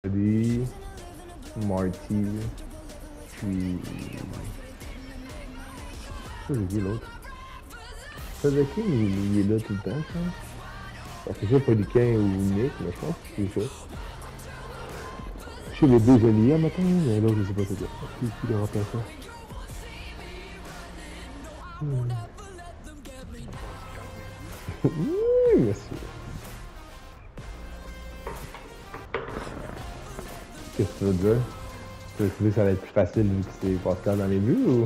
Marty, Marty, puis... Ça, j'ai dit l'autre. Faisait qui, il est là tout le temps, je pense. Parce que c'est pas Poliquin ou Nick, mais je pense que c'est ça. Je sais les deux alliés, maintenant, mais l'autre, je sais pas c'est quoi. Qui le remplaçant? Oui, merci. Qu'est-ce que tu veux dire? Tu veux que ça va être plus facile vu que c'est Pascal dans les buts ou?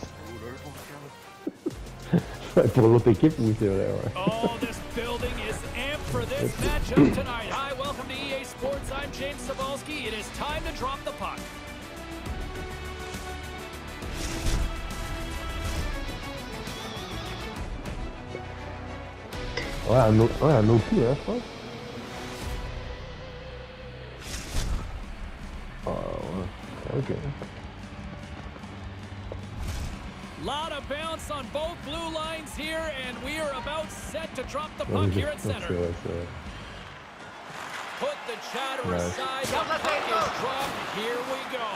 Pour l'autre équipe, oui, c'est vrai, ouais. Oh, this building is amped for this matchup tonight. Hi, welcome to EA Sports. I'm James Cebulski. It is time to drop the puck. Ouais, un autre coup, hein, je pense. Ah, ouais. Ok. Lot of bounce on both blue lines here, and we are about set to drop the puck here at center. Put the chatter aside. The puck is dropped. Here we go.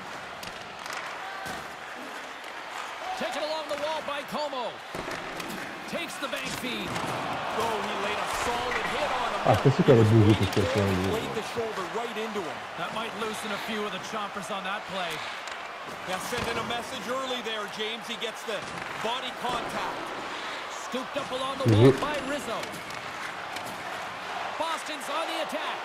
Taken along the wall by Como. Takes the bank feed. Oh, he laid a solid hit on him. Ah, c'est sûr qu'elle a bougé pour cette fois. Laid the shoulder right into him. That might loosen a few of the chompers on that play. Yeah, sending a message early there, James. He gets the body contact. Scooped up along the wall by Rizzo. Boston's on the attack.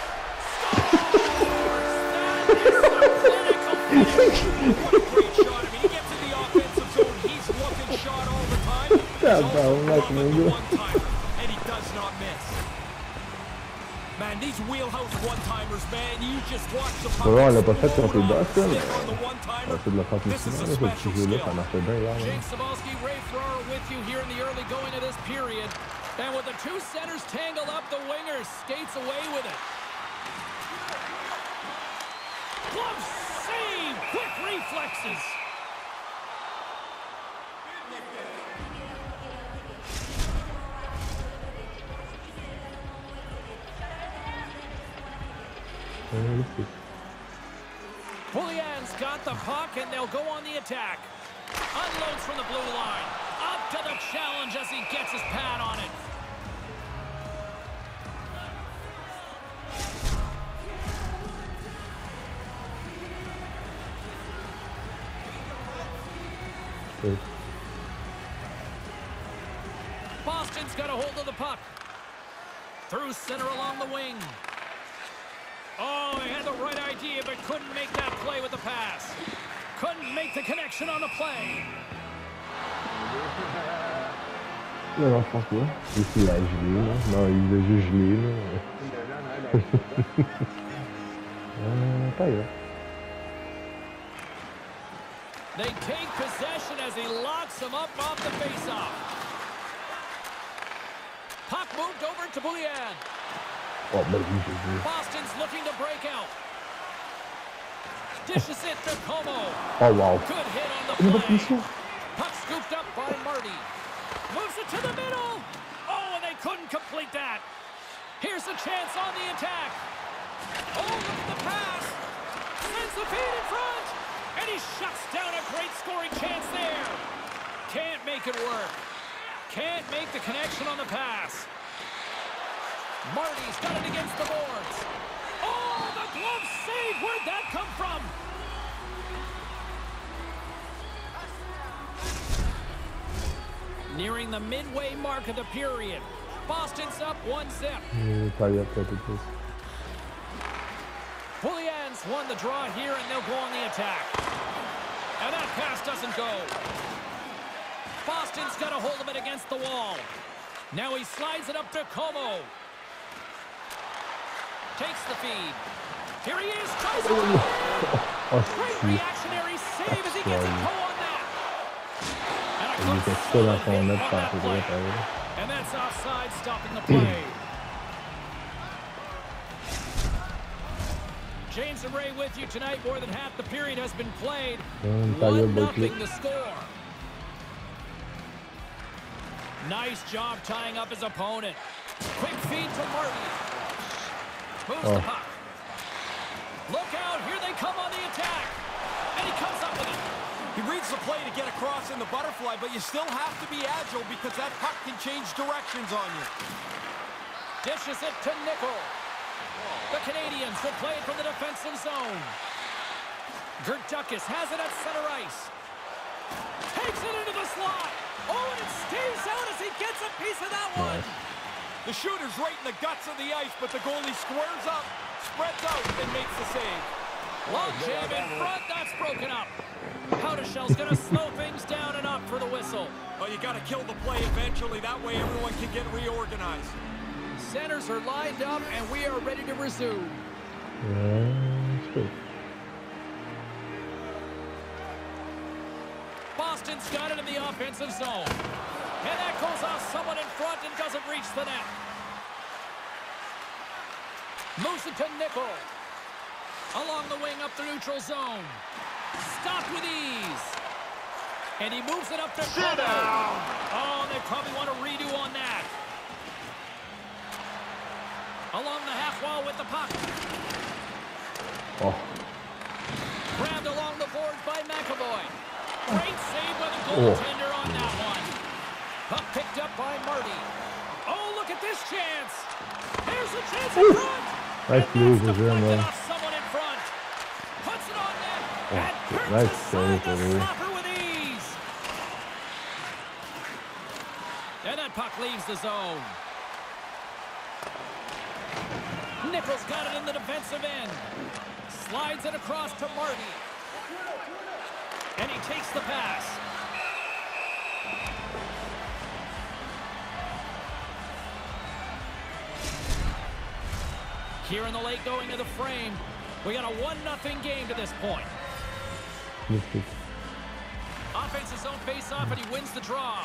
Scores! That is a clinical finish. What a great shot. I mean, he gets in the offensive zone. He's looking shot all the time. He's also throwing the one-timer, and he does not miss. Man, these wheelhouse one-timers, man, you just watch the puck. On l'a pas fait contre les Boston, mais on the one-timer. c'est de la This is a ce special petit jeu-là, skill. ça marchait bien hier. James Cebulski, Ray Ferraro with you here in the early going of this period. And with the two centers tangled up, the winger skates away with it. Glove save! Quick reflexes! Julian's got the puck, and they'll go on the attack. Unloads from the blue line. Up to the challenge as he gets his pad on it. Boston's got a hold of the puck. Through center along the wing. Oh, he had the right idea, but couldn't make that play with the pass. Couldn't make the connection on the play. Non, je pense pas. Ici, il a gelé, là. Non, il a juste gelé, là. Pas grave. They take possession as he locks him up off the faceoff. Puck moved over to Boulian. Oh, ben oui, j'ai vu. Boston's looking to break out. Dishes it to Como. Oh, wow. Good hit on the Il a pas play. pris ça. Puck scooped up by Marty. Moves it to the middle. Oh, and they couldn't complete that. Here's a chance on the attack. Oh, look at the pass. Sends the feed in front. And he shuts down a great scoring chance there. Can't make it work. Can't make the connection on the pass. Marty's got it against the boards. Oh, the glove save. Where'd that come from? Nearing the midway mark of the period. Boston's up 1-0. Taille après, tout plus. Julian's won the draw here, and they'll go on the attack. And that pass doesn't go. Boston's got a hold of it against the wall. Now he slides it up to Como. Takes the feed. Here he is. Tries to Great reactionary save as he gets a toe on that. Il était pas dans son net quand il était là. And that's offside, stopping the play. James and Ray with you tonight. More than half the period has been played. 1-0 the score. Nice job tying up his opponent. Quick feed to Marty. Moves the puck. Look out, here they come on the attack. And he comes up with it. He reads the play to get across in the butterfly, but you still have to be agile because that puck can change directions on you. Dishes it to Nickel. The Canadians will play it from the defensive zone. Gertukis has it at center ice. Takes it into the slot. Oh, and it stays out as he gets a piece of that one. The shooter's right in the guts of the ice, but the goalie squares up, spreads out, and makes the save. Long jam in front, that's broken up. Powdershell's going to slow things down and up for the whistle. Well, you got to kill the play eventually. That way everyone can get reorganized. Centers are lined up, and we are ready to resume. That's good. Boston's got it in the offensive zone. And that goes off someone in front and doesn't reach the net. Moves it to Nickel. Along the wing up the neutral zone. Stopped with ease. And he moves it up to Kobo. Oh, they probably want a redo on that. Along the half wall with the puck. Oh. Grabbed along the boards by McAvoy. Great save by the goaltender on that one. Puck picked up by Marty. Oh, look at this chance. Here's a chance in front. Nice move, deflected off someone in front. Puts it on net. And turns aside the stopper with ease. And that puck leaves the zone. Nichols got it in the defensive end. Slides it across to Marty. And he takes the pass. Here in the late going to the frame. We got a 1-0 game to this point. Offensive zone face-off, and he wins the draw.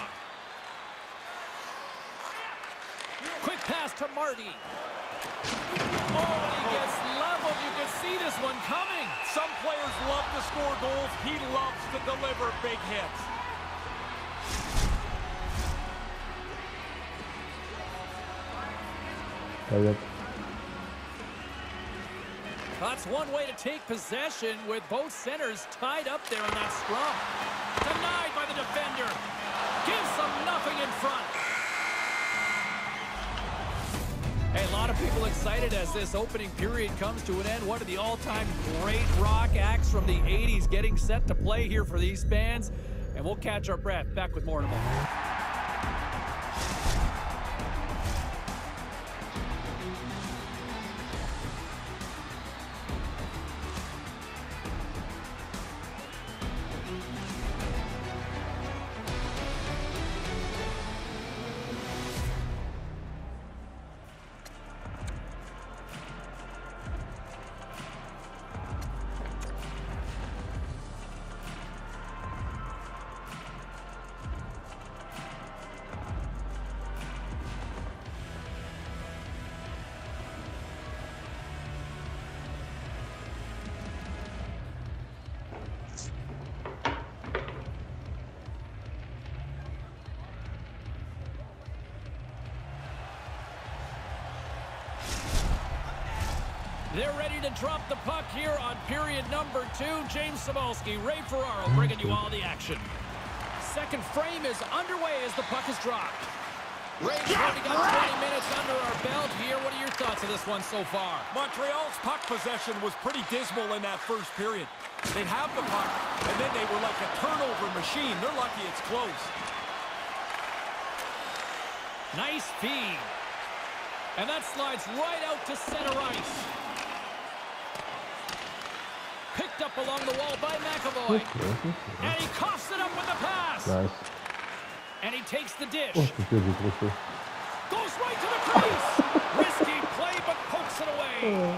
Quick pass to Marty. Oh, and he gets leveled. You can see this one coming. Some players love to score goals. He loves to deliver big hits. That's one way to take possession with both centers tied up there in that scrum. Denied by the defender. Gives them nothing in front. Hey, a lot of people excited as this opening period comes to an end. One of the all-time great rock acts from the 80s getting set to play here for these fans. And we'll catch our breath. Back with more in a moment. They're ready to drop the puck here on period number 2. James Cybulski, Ray Ferraro bringing you all the action. Second frame is underway as the puck is dropped. Ray's already got 20 minutes under our belt here. What are your thoughts of this one so far? Montreal's puck possession was pretty dismal in that first period. They have the puck, and then they were like a turnover machine. They're lucky it's close. Nice feed. And that slides right out to center ice. Picked up along the wall by McAvoy. And he coughs it up with the pass. Nice. And he takes the dish. Goes right to the crease. Risky play, but pokes it away.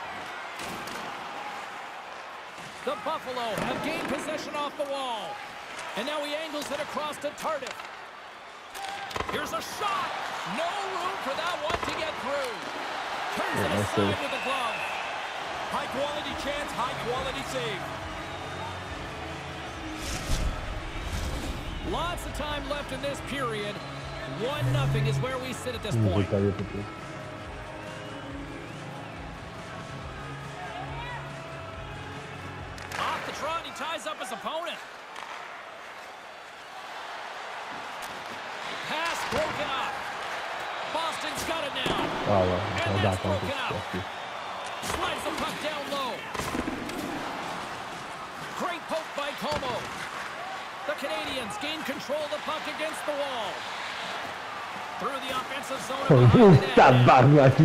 The Buffalo have gained possession off the wall. And now he angles it across to Tardif. Here's a shot. No room for that one to get through. Turns it aside with the glove. High quality chance, high quality save. Lots of time left in this period. 1-0 is where we sit at this point. the draw, and he ties up his opponent. Pass broken up. Boston's got it now. Ah ouais, And on that's attend broken up. Slides the puck down low. Great poke by Como. The Canadians gain control of the puck against the wall. Through the offensive zone of behind the net. Tabarnak,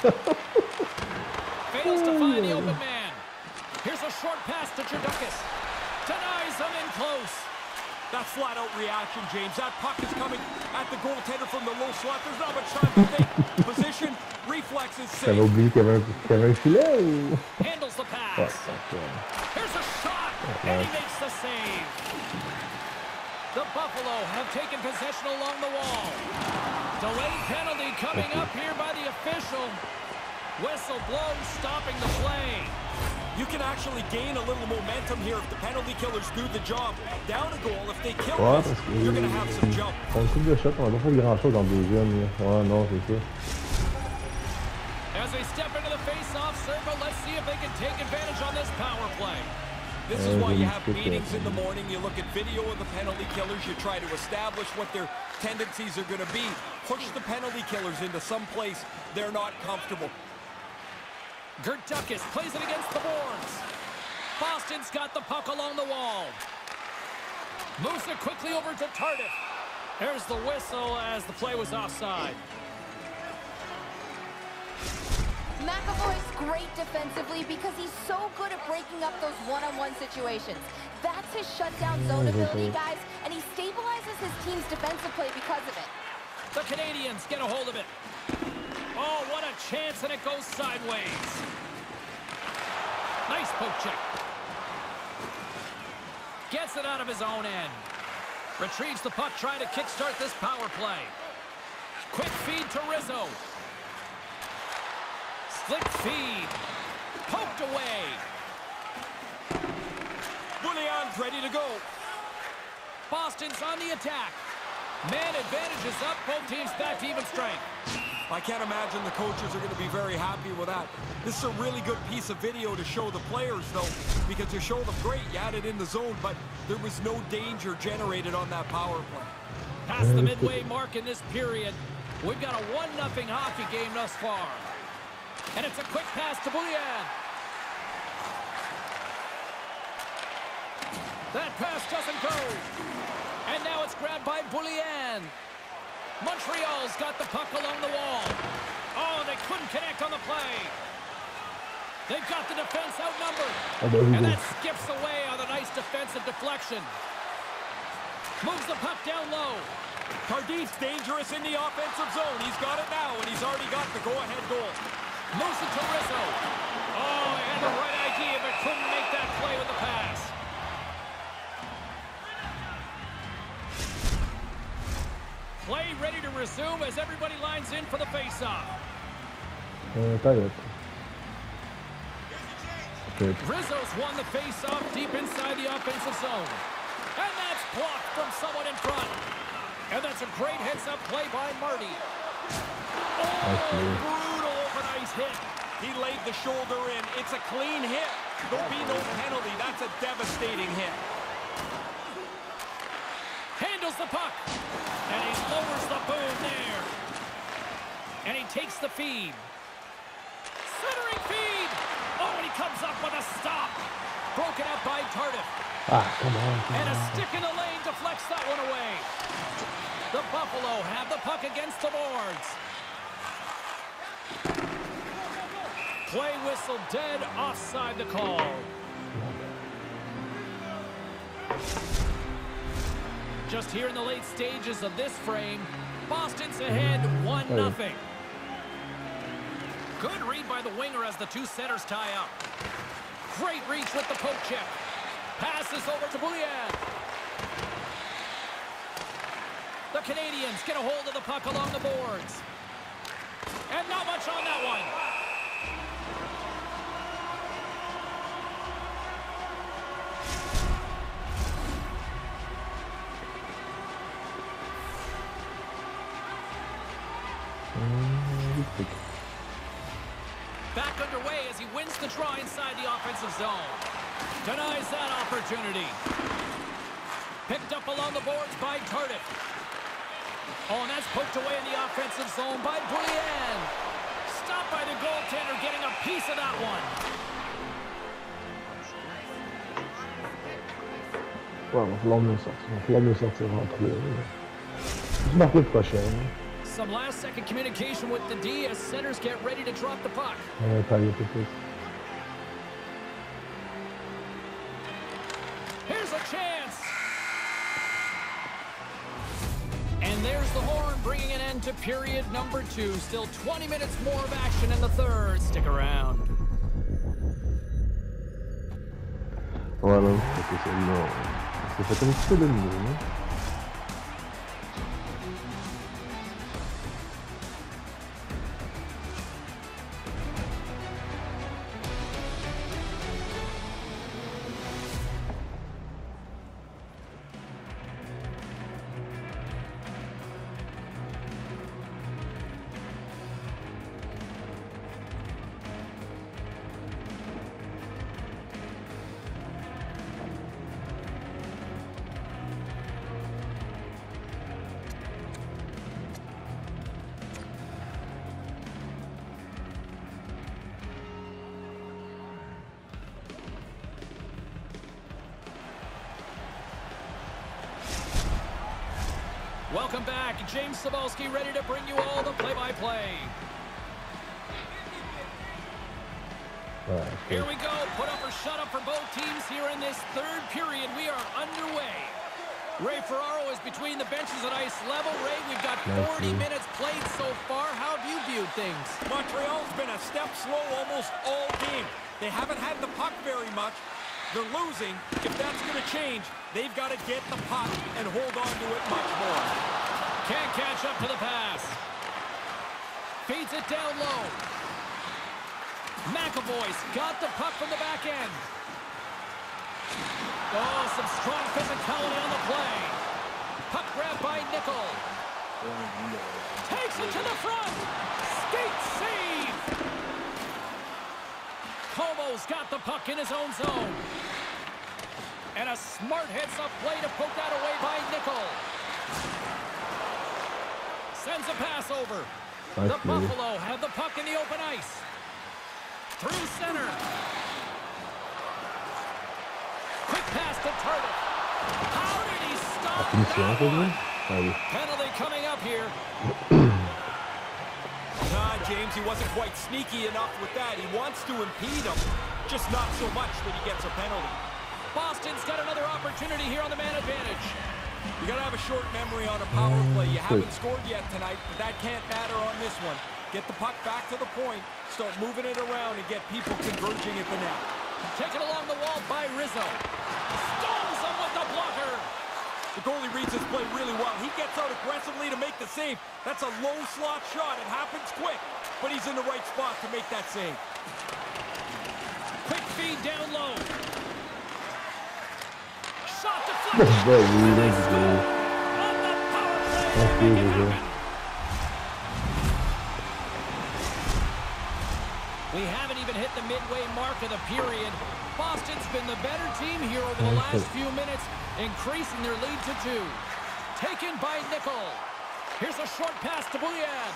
Fails to find the open man. Here's a short pass to Jurdakis. Denies him in close. That's flat-out reaction, James. That puck is coming at the goaltender from the low slot. There's not much time to think. Position, reflexes, J'avais safe. oublié qu'il y avait un filet ou... Handles the pass. Ouais, Here's a shot, and he makes the save. The Buffalo have taken possession along the wall. Delayed penalty coming up here by the official. Whistle blows, stopping the play. You can actually gain a little momentum here if the penalty killers do the job. Down a goal, if they kill Ouais, this, parce que... you're going to have some jump. On coupe de shot, on va pas faire grand-chose en deuxième. Là. Ouais, non, c'est ça. As they step into the face-off circle, let's see if they can take advantage on this power play. This is why you have meetings in the morning. You look at video of the penalty killers. You try to establish what their tendencies are going to be. Push the penalty killers into some place they're not comfortable. Jurdakis plays it against the boards. Boston's got the puck along the wall. Moves it quickly over to Tardif. There's the whistle as the play was offside. McAvoy's great defensively because he's so good at breaking up those one-on-one situations. That's his shutdown zone ability, guys, and he stabilizes his team's defensive play because of it. The Canadians get a hold of it. Oh, what a chance, and it goes sideways. Nice poke check. Gets it out of his own end. Retrieves the puck, trying to kickstart this power play. Quick feed to Rizzo. Slick feed. Poked away. Bouillon's ready to go. Boston's on the attack. Man advantage is up. Both teams back to even strength. I can't imagine the coaches are going to be very happy with that. This is a really good piece of video to show the players, though, because you show them, great, you had it in the zone, but there was no danger generated on that power play. Past the midway mark in this period, we've got a 1-0 hockey game thus far. And it's a quick pass to Bouillon. That pass doesn't go. And now it's grabbed by Bouillon. Montreal's got the puck along the wall. Oh, they couldn't connect on the play. They've got the defense outnumbered. And that skips away on a nice defensive deflection. Moves the puck down low. Tardif's dangerous in the offensive zone. He's got it now, and he's already got the go-ahead goal. Moves it to Rizzo. Oh, he had the right idea, but couldn't make that play with the pass. Play ready to resume as everybody lines in for the face-off. Rizzo's won the face-off deep inside the offensive zone. And that's blocked from someone in front. And that's a great heads-up play by Marty. Oh, brutal open ice hit. He laid the shoulder in. It's a clean hit. There'll be no penalty. That's a devastating hit. Handles the puck. And he lowers the boom there. And he takes the feed. Centering feed. Oh, and he comes up with a stop. Broken up by Tardif. Ah, come on. And a stick in the lane deflects that one away. The Buffalo have the puck against the boards. Play whistle dead, offside the call. Just here in the late stages of this frame, Boston's ahead 1-0. Good read by the winger as the two centers tie up. Great reach with the poke check. Passes over to Bouillon. The Canadians get a hold of the puck along the boards. And not much on that one. Back underway as he wins the draw inside the offensive zone. Denies that opportunity. Picked up along the boards by Tardif. Oh, and that's poked away in the offensive zone by Boulian. Stopped by the goaltender, getting a piece of that one. Ouais, on va le sortir entre eux. Je marque le prochain. Some last-second communication with the D as centers get ready to drop the puck. Here's a chance. And there's the horn, bringing an end to period number 2. Still 20 minutes more of action in the third. Stick around. Voilà, c'est celle-là. C'est fait un petit peu de mieux, Welcome back. James Cybulski ready to bring you all the play-by-play. Here we go. Put up or shut up for both teams here in this third period. We are underway. Ray Ferraro is between the benches at ice level. Ray, we've got 40 minutes played so far. How have you viewed things? Montreal's been a step slow almost all game. They haven't had the puck very much. They're losing. If that's going to change, they've got to get the puck and hold on to it much more. Can't catch up to the pass. Feeds it down low. McAvoy's got the puck from the back end. Oh, some strong physicality on the play. Puck grab by Nickel. Takes it to the front. Skate save. Como's got the puck in his own zone. And a smart heads-up play to poke that away by Nickel. Sends a pass over. The Buffalo have the puck in the open ice. Through center. Quick pass to Tardif. How did he stop that one? Penalty coming up here. James, he wasn't quite sneaky enough with that. He wants to impede him, just not so much that he gets a penalty. Boston's got another opportunity here on the man advantage. You got to have a short memory on a power play. You haven't scored yet tonight, but that can't matter on this one. Get the puck back to the point, start moving it around, and get people converging at the net. Taken along the wall by Rizzo. Stones him with the blocker. The goalie reads his play really well. He gets out aggressively to make the save. That's a low slot shot. It happens quick, but he's in the right spot to make that save. Quick feed down low. Shot deflected. On the power play. We haven't even hit the midway mark of the period. Boston's been the better team here over the last few minutes, increasing their lead to 2. Taken by Nickel. Here's a short pass to Boulian.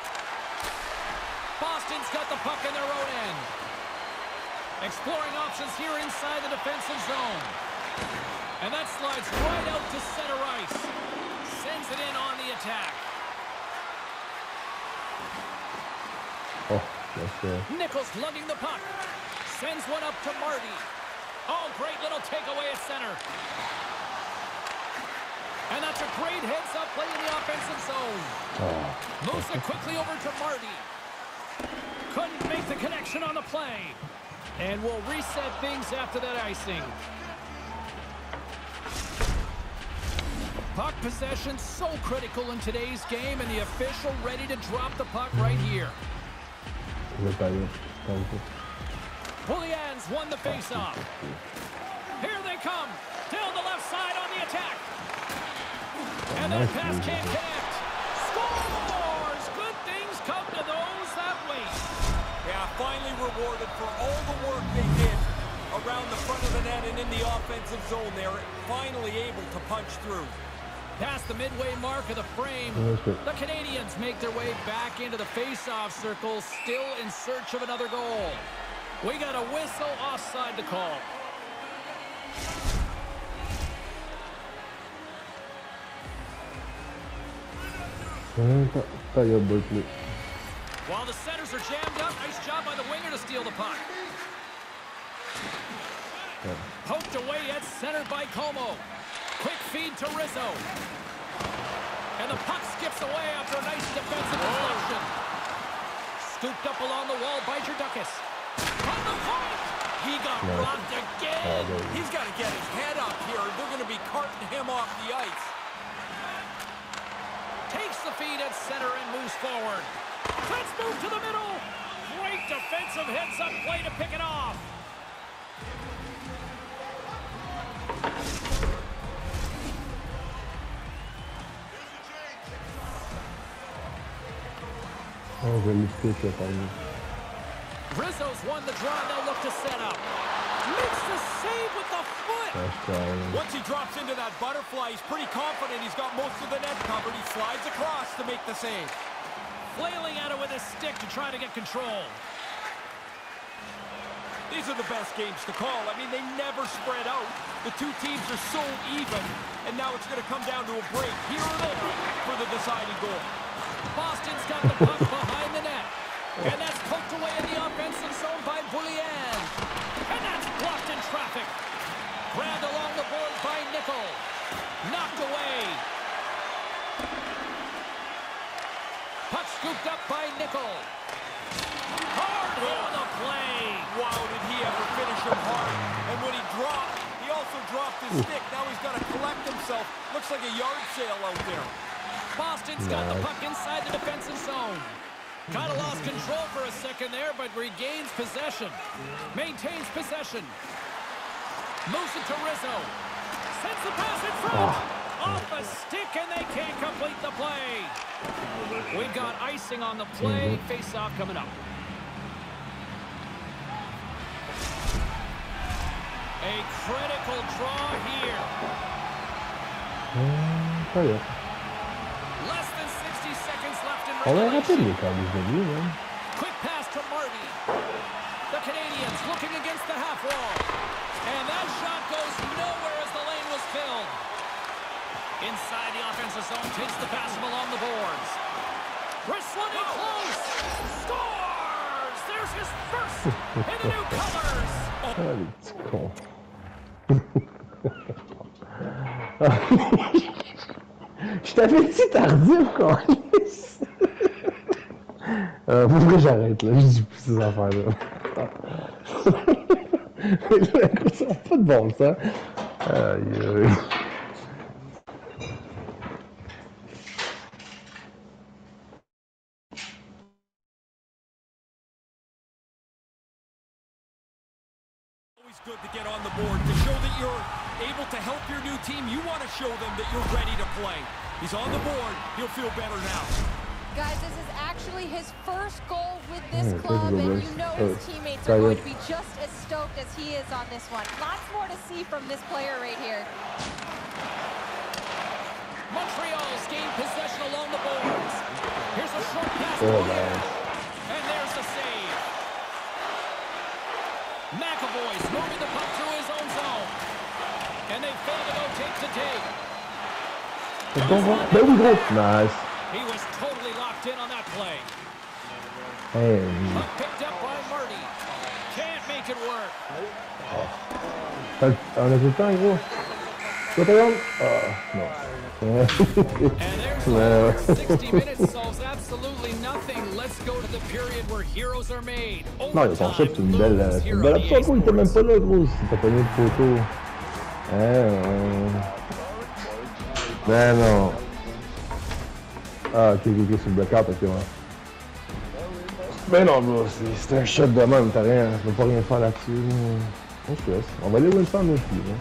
Boston's got the puck in their own end. Exploring options here inside the defensive zone. And that slides right out to center ice. Sends it in on the attack. Nichols lugging the puck. Sends one up to Marty. Oh, great little takeaway at center. And that's a great heads-up play in the offensive zone. Moves it quickly over to Marty. Couldn't make the connection on the play. And we'll reset things after that icing. Puck possession so critical in today's game, and the official ready to drop the puck right here. Boulian's won the face-off. Here they come. Down the left side on the attack. And that pass can't connect. Scores! Good things come to those that wait. Yeah, finally rewarded for all the work they did. A around the front of the net and in the offensive zone. They're finally able to punch through. Past the midway mark of the frame, the Canadians make their way back into the face-off circle, still in search of another goal. We got a whistle offside to call. While the centers are jammed up, nice job by the winger to steal the puck. Poked away at center by Como. Quick feed to Rizzo. And the puck skips away after a nice defensive deflection. Scooped up along the wall by Jurdukas. On the point! He got rocked again. He's got to get his head up here. They're going to be carting him off the ice. Takes the feed at center and moves forward. Let's move to the middle. Great defensive heads-up play to pick it off. Rizzo's won the draw. They'll look to set up. Makes the save with the foot. Once he drops into that butterfly, he's pretty confident he's got most of the net covered. He slides across to make the save. Flailing at it with his stick to try to get control. These are the best games to call. I mean, they never spread out. The two teams are so even, and now it's going to come down to a break here or there for the deciding goal. Boston's got the puck behind the net. And that's poked away in the offensive zone by Boulian. And that's blocked in traffic. Grabbed along the board by Nickel. Knocked away. Puck scooped up by Nickel. Hard hit on the play. Wow, did he ever finish him hard. And when he dropped, he also dropped his stick. Now he's got to collect himself. Looks like a yard sale out there. Boston's got the puck inside the defensive zone. Kind of lost control for a second there, but regains possession. Maintains possession. Moves it to Rizzo. Sends the pass in front. Off a stick, and they can't complete the play. We've got icing on the play. Face-off coming up. A critical draw here. Less than 60 seconds left in regulation. Quick pass to Marty. The Canadians looking against the half wall. And that shot goes nowhere as the lane was filled. Inside the offensive zone, takes the pass from along the boards. Wrestling in close. Scores! There's his first in the new colors. Let's go. Je t'avais dit tardif, quoi. Pourquoi j'arrête là? Je dis plus ces affaires-là. Ça n'a pas de bon sens. Aïe, aïe. Good to get on the board, to show that you're able to help your new team. You want to show them that you're ready to play. He's on the board. He'll feel better now. Guys, this is actually his first goal with this club, and you know his teammates are going to be just as stoked as he is on this one. Lots more to see from this player right here. Montreal's gained possession along the boards. Here's a short pass. And there's the save. McAvoy's moving the puck through his own zone. And they fail to go take to take. Nice. He was totally locked in on that play. Puck picked up by Marty. Can't make it work. On a tout le temps, gros. Non. And there's the 60 minutes solves absolutely nothing. Let's go to the period where heroes are made. Non, il pensait que c'est une belle option, il était même pas là, gros. T'as pas mis de photo. Mais non. Ah, ok, c'est le blackout, ok, ouais. Mais non, bro, c'est un shot de même, t'as rien, tu peux pas rien faire là-dessus. On se laisse. On va aller win ça en aussi, hein.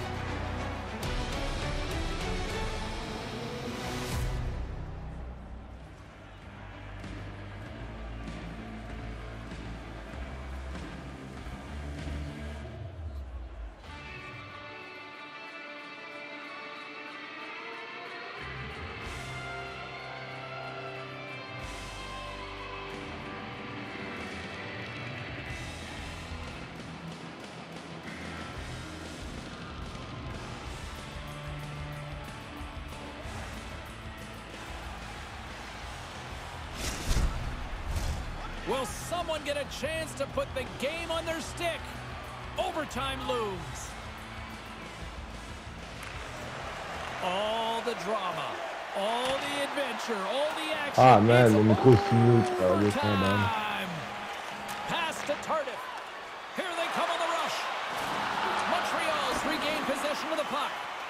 Will someone get a chance to put the game on their stick? Overtime looms. All the drama, all the adventure, all the action. Ah man, It's le micro c'est mute. Ah, le temps, man. overtime. Pass to Tardif. Here they come on the rush. Montreal's regained possession of the puck.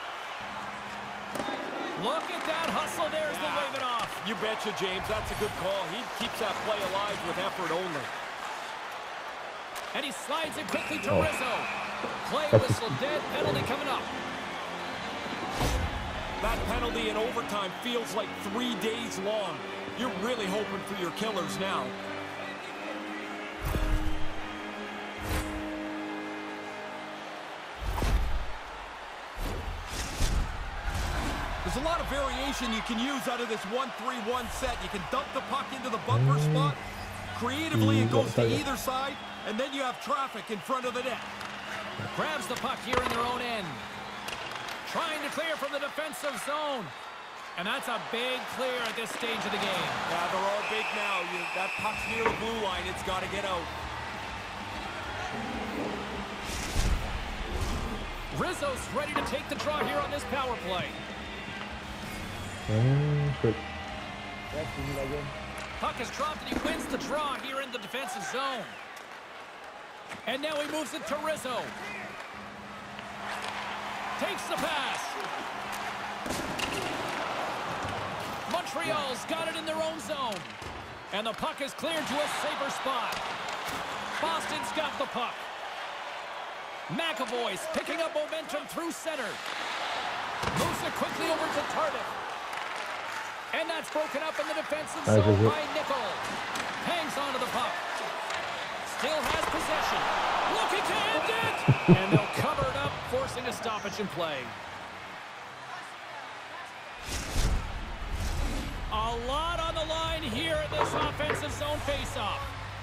Look at that hustle there as they wave it off. You betcha, James. That's a good call. He keeps that play alive with effort only. And he slides it quickly to Rizzo. Play whistle dead, penalty coming up. That penalty in overtime feels like 3 days long. You're really hoping for your killers now. There's a lot of variation you can use out of this 1-3-1 set. You can dump the puck into the bumper spot. Creatively, it goes to either side, and then you have traffic in front of the net. Grabs the puck here in their own end. Trying to clear from the defensive zone. And that's a big clear at this stage of the game. Yeah, they're all big now. That puck's near the blue line. It's got to get out. Rizzo's ready to take the draw here on this power play. Puck is dropped and he wins the draw here in the defensive zone. And now he moves it to Rizzo. Takes the pass. Montreal's got it in their own zone. And the puck is cleared to a safer spot. Boston's got the puck. McAvoy's picking up momentum through center. Moves it quickly over to Tardif. And that's broken up in the defensive zone by Nickel. Hangs onto the puck. Still has possession. Looking to end it. And they'll cover it up, forcing a stoppage in play. A lot on the line here in this offensive zone faceoff.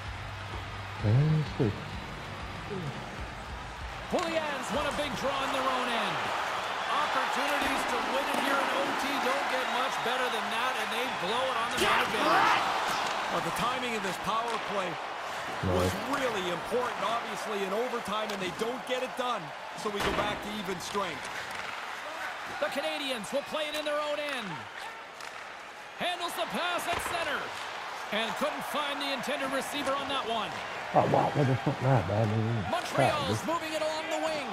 Poulians won a big draw in their own end. Opportunities to win it here in OT don't get much better than that, and they blow it on the man advantage. Well, the timing of this power play was really important, obviously, in overtime, and they don't get it done, so we go back to even strength. The Canadians will play it in their own end. Handles the pass at center. And couldn't find the intended receiver on that one. Oh, wow, what the fuck, not bad. Montreal's moving it along the wing.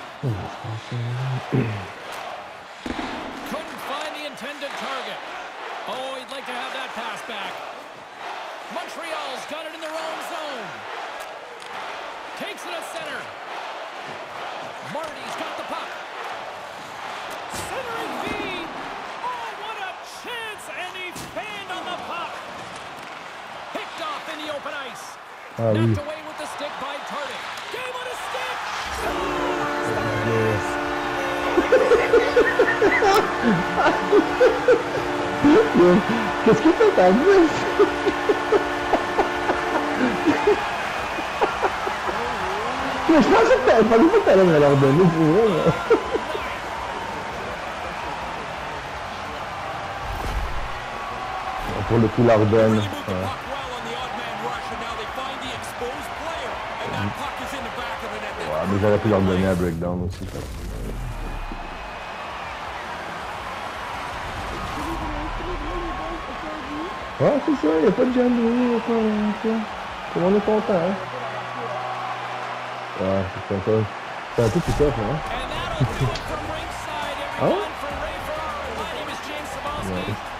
Couldn't find the intended target. Oh, he'd like to have that pass back. Montreal's got it in their own zone. Takes it at center. Marty's got the puck. Centering feed. Oh, what a chance, and he fanned on the puck. Picked off in the open ice. Knocked away with the stick by Tardif. Game on his stick. Qu'est-ce que t'as fait? Je pensais que t'avais pas dit que t'allais me leur donner, c'est vrai. Pour le coup, l'Ardenne. Ouais, mais j'aurais pu leur donner un breakdown aussi. Ouais, c'est ça, il n'y a pas de jalousie, tout le monde est content, hein. Ouais, c'est un peu tout ça, hein. And that'll do it from ringside, everyone. For Ray Ferraro, my name is James Cebulski.